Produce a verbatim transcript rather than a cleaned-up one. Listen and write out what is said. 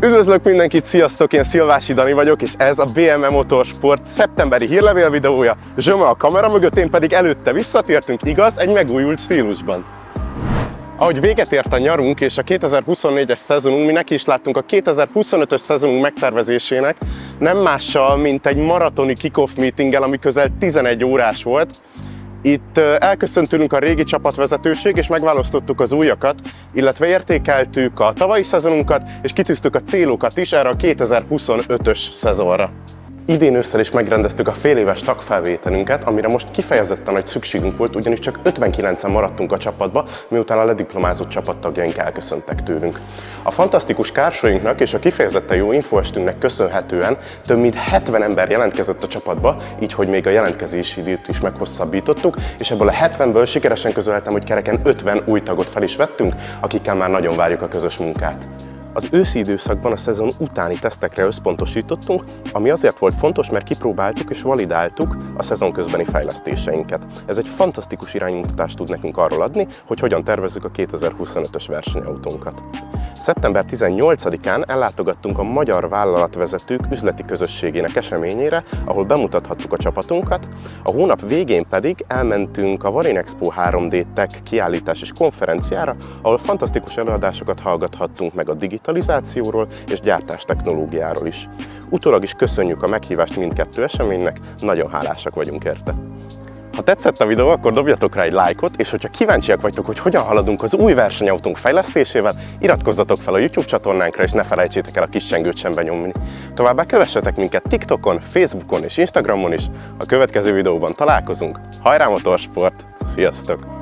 Üdvözlök mindenkit, sziasztok! Én Szilvási Dani vagyok, és ez a bé em e Motorsport szeptemberi hírlevél videója. Zsöme a kamera mögött, én pedig előtte visszatértünk, igaz, egy megújult stílusban. Ahogy véget ért a nyarunk és a kétezer-huszonnégyes szezonunk, mi neki is láttunk a kétezer-huszonötös szezonunk megtervezésének, nem mással, mint egy maratoni kick-off meetinggel, ami közel tizenegy órás volt. Itt elköszöntünk a régi csapatvezetőség, és megválasztottuk az újakat, illetve értékeltük a tavalyi szezonunkat, és kitűztük a célokat is erre a kétezer-huszonötös szezonra. Idén ősszel is megrendeztük a féléves tagfelvételünket, amire most kifejezetten nagy szükségünk volt, ugyanis csak ötvenkilencen maradtunk a csapatba, miután a lediplomázott csapattagjaink elköszöntek tőlünk. A fantasztikus kársainknak és a kifejezetten jó infoestünknek köszönhetően több mint hetven ember jelentkezett a csapatba, így hogy még a jelentkezési időt is meghosszabbítottuk, és ebből a hetvenből sikeresen közölhetem, hogy kereken ötven új tagot fel is vettünk, akikkel már nagyon várjuk a közös munkát. Az őszi időszakban a szezon utáni tesztekre összpontosítottunk, ami azért volt fontos, mert kipróbáltuk és validáltuk a szezon közbeni fejlesztéseinket. Ez egy fantasztikus iránymutatást tud nekünk arról adni, hogy hogyan tervezzük a kétezer-huszonötös versenyautónkat. szeptember tizennyolcadikán ellátogattunk a magyar vállalatvezetők üzleti közösségének eseményére, ahol bemutathattuk a csapatunkat, a hónap végén pedig elmentünk a Varin Expo három dé Tech kiállítás és konferenciára, ahol fantasztikus előadásokat hallgathattunk meg a digitalizációról és gyártás technológiáról is. Utólag is köszönjük a meghívást mindkettő eseménynek, nagyon hálásak vagyunk érte. Ha tetszett a videó, akkor dobjatok rá egy lájkot, és hogyha kíváncsiak vagytok, hogy hogyan haladunk az új versenyautónk fejlesztésével, iratkozzatok fel a YouTube csatornánkra, és ne felejtsétek el a kis csengőt sem benyomni. Továbbá kövessetek minket TikTokon, Facebookon és Instagramon is. A következő videóban találkozunk. Hajrá Motorsport! Sziasztok!